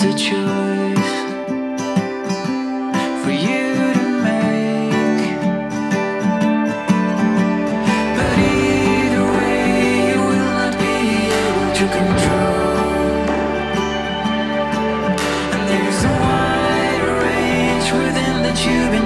a choice for you to make. But either way, you will not be able to control. And there's a wide range within that you've been